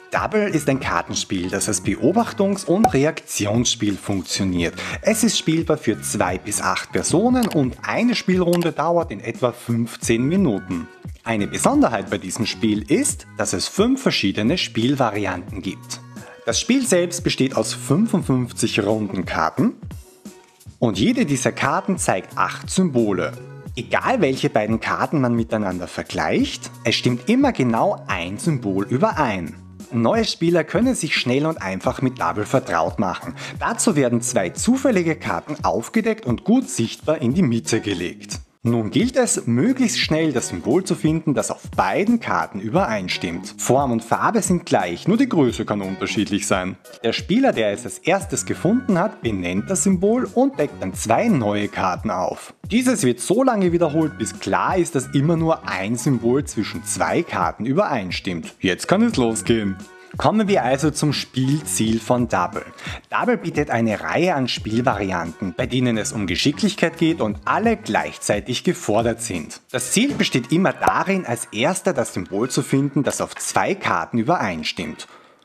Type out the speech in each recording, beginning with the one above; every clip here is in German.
Double ist ein Kartenspiel, das als Beobachtungs- und Reaktionsspiel funktioniert. Es ist spielbar für 2 bis 8 Personen und eine Spielrunde dauert in etwa 15 Minuten. Eine Besonderheit bei diesem Spiel ist, dass es 5 verschiedene Spielvarianten gibt. Das Spiel selbst besteht aus 55 runden Karten und jede dieser Karten zeigt 8 Symbole. Egal welche beiden Karten man miteinander vergleicht, es stimmt immer genau ein Symbol überein. Neue Spieler können sich schnell und einfach mit Double vertraut machen. Dazu werden 2 zufällige Karten aufgedeckt und gut sichtbar in die Mitte gelegt. Nun gilt es, möglichst schnell das Symbol zu finden, das auf beiden Karten übereinstimmt. Form und Farbe sind gleich, nur die Größe kann unterschiedlich sein. Der Spieler, der es als erstes gefunden hat, benennt das Symbol und deckt dann 2 neue Karten auf. Dieses wird so lange wiederholt, bis klar ist, dass immer nur ein Symbol zwischen 2 Karten übereinstimmt. Jetzt kann es losgehen. Kommen wir also zum Spielziel von Double. Double bietet eine Reihe an Spielvarianten, bei denen es um Geschicklichkeit geht und alle gleichzeitig gefordert sind. Das Ziel besteht immer darin, als erster das Symbol zu finden, das auf 2 Karten übereinstimmt.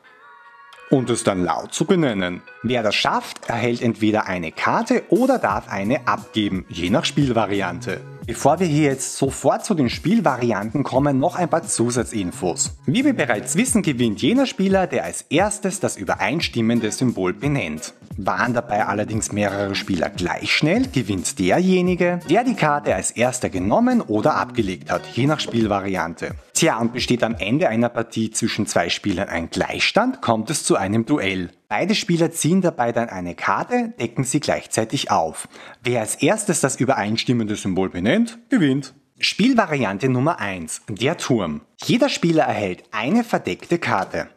Und es dann laut zu benennen. Wer das schafft, erhält entweder eine Karte oder darf eine abgeben, je nach Spielvariante. Bevor wir hier jetzt sofort zu den Spielvarianten kommen, noch ein paar Zusatzinfos. Wie wir bereits wissen, gewinnt jener Spieler, der als erstes das übereinstimmende Symbol benennt. Waren dabei allerdings mehrere Spieler gleich schnell, gewinnt derjenige, der die Karte als erster genommen oder abgelegt hat, je nach Spielvariante. Tja, und besteht am Ende einer Partie zwischen 2 Spielern ein Gleichstand, kommt es zu einem Duell. Beide Spieler ziehen dabei dann eine Karte, decken sie gleichzeitig auf. Wer als erstes das übereinstimmende Symbol benennt, gewinnt. Spielvariante Nummer 1, der Turm. Jeder Spieler erhält eine verdeckte Karte.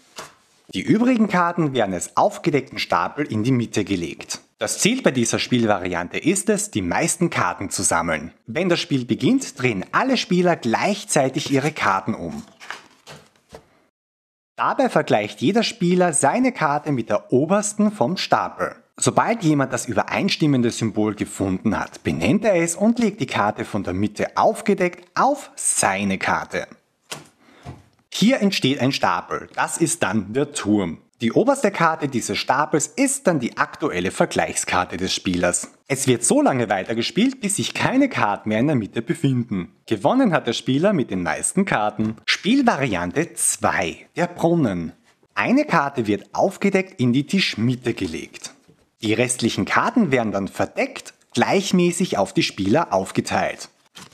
Die übrigen Karten werden als aufgedeckten Stapel in die Mitte gelegt. Das Ziel bei dieser Spielvariante ist es, die meisten Karten zu sammeln. Wenn das Spiel beginnt, drehen alle Spieler gleichzeitig ihre Karten um. Dabei vergleicht jeder Spieler seine Karte mit der obersten vom Stapel. Sobald jemand das übereinstimmende Symbol gefunden hat, benennt er es und legt die Karte von der Mitte aufgedeckt auf seine Karte. Hier entsteht ein Stapel, das ist dann der Turm. Die oberste Karte dieses Stapels ist dann die aktuelle Vergleichskarte des Spielers. Es wird so lange weitergespielt, bis sich keine Karten mehr in der Mitte befinden. Gewonnen hat der Spieler mit den meisten Karten. Spielvariante 2, der Brunnen. Eine Karte wird aufgedeckt in die Tischmitte gelegt. Die restlichen Karten werden dann verdeckt, gleichmäßig auf die Spieler aufgeteilt.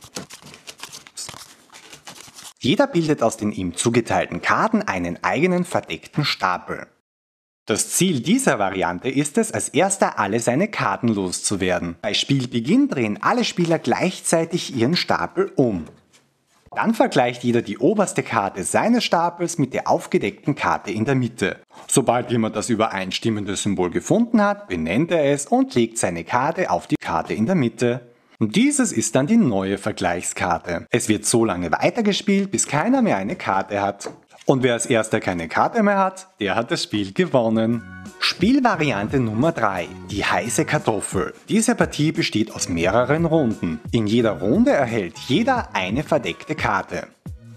Jeder bildet aus den ihm zugeteilten Karten einen eigenen verdeckten Stapel. Das Ziel dieser Variante ist es, als erster alle seine Karten loszuwerden. Bei Spielbeginn drehen alle Spieler gleichzeitig ihren Stapel um. Dann vergleicht jeder die oberste Karte seines Stapels mit der aufgedeckten Karte in der Mitte. Sobald jemand das übereinstimmende Symbol gefunden hat, benennt er es und legt seine Karte auf die Karte in der Mitte. Und dieses ist dann die neue Vergleichskarte. Es wird so lange weitergespielt, bis keiner mehr eine Karte hat. Und wer als erster keine Karte mehr hat, der hat das Spiel gewonnen. Spielvariante Nummer 3, die heiße Kartoffel. Diese Partie besteht aus mehreren Runden. In jeder Runde erhält jeder eine verdeckte Karte.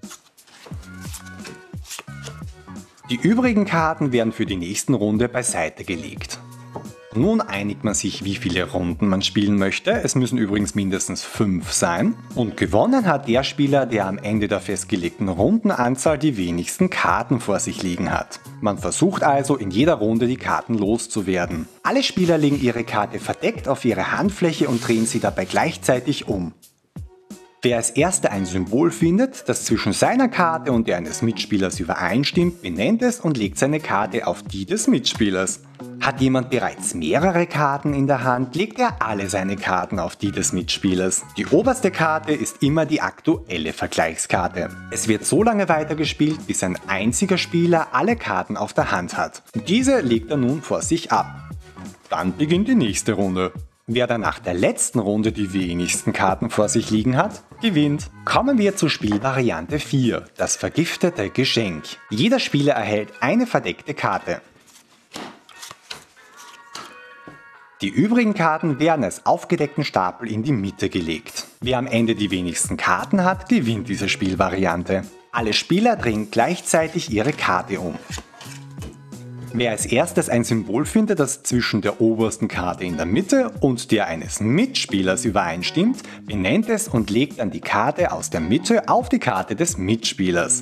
Die übrigen Karten werden für die nächste Runde beiseite gelegt. Nun einigt man sich, wie viele Runden man spielen möchte. Es müssen übrigens mindestens 5 sein. Und gewonnen hat der Spieler, der am Ende der festgelegten Rundenanzahl die wenigsten Karten vor sich liegen hat. Man versucht also in jeder Runde die Karten loszuwerden. Alle Spieler legen ihre Karte verdeckt auf ihre Handfläche und drehen sie dabei gleichzeitig um. Wer als erster ein Symbol findet, das zwischen seiner Karte und der eines Mitspielers übereinstimmt, benennt es und legt seine Karte auf die des Mitspielers. Hat jemand bereits mehrere Karten in der Hand, legt er alle seine Karten auf die des Mitspielers. Die oberste Karte ist immer die aktuelle Vergleichskarte. Es wird so lange weitergespielt, bis ein einziger Spieler alle Karten auf der Hand hat. Diese legt er nun vor sich ab. Dann beginnt die nächste Runde. Wer dann nach der letzten Runde die wenigsten Karten vor sich liegen hat, gewinnt. Kommen wir zur Spielvariante 4, das vergiftete Geschenk. Jeder Spieler erhält eine verdeckte Karte. Die übrigen Karten werden als aufgedeckten Stapel in die Mitte gelegt. Wer am Ende die wenigsten Karten hat, gewinnt diese Spielvariante. Alle Spieler drehen gleichzeitig ihre Karte um. Wer als erstes ein Symbol findet, das zwischen der obersten Karte in der Mitte und der eines Mitspielers übereinstimmt, benennt es und legt dann die Karte aus der Mitte auf die Karte des Mitspielers.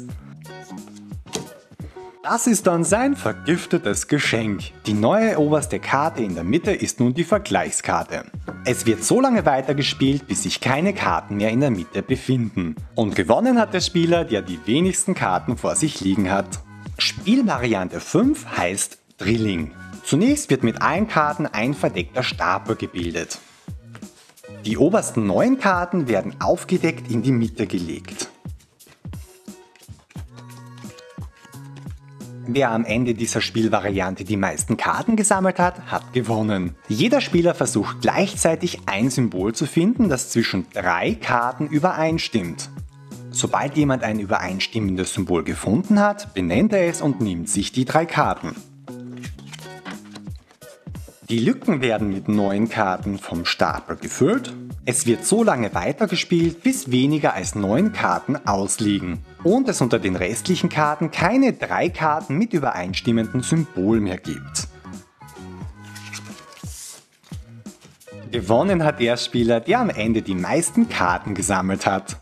Das ist dann sein vergiftetes Geschenk. Die neue oberste Karte in der Mitte ist nun die Vergleichskarte. Es wird so lange weitergespielt, bis sich keine Karten mehr in der Mitte befinden. Und gewonnen hat der Spieler, der die wenigsten Karten vor sich liegen hat. Spielvariante 5 heißt Drilling. Zunächst wird mit allen Karten ein verdeckter Stapel gebildet. Die obersten 9 Karten werden aufgedeckt in die Mitte gelegt. Wer am Ende dieser Spielvariante die meisten Karten gesammelt hat, hat gewonnen. Jeder Spieler versucht gleichzeitig ein Symbol zu finden, das zwischen 3 Karten übereinstimmt. Sobald jemand ein übereinstimmendes Symbol gefunden hat, benennt er es und nimmt sich die 3 Karten. Die Lücken werden mit 9 Karten vom Stapel gefüllt. Es wird so lange weitergespielt, bis weniger als 9 Karten ausliegen und es unter den restlichen Karten keine 3 Karten mit übereinstimmendem Symbol mehr gibt. Gewonnen hat der Spieler, der am Ende die meisten Karten gesammelt hat.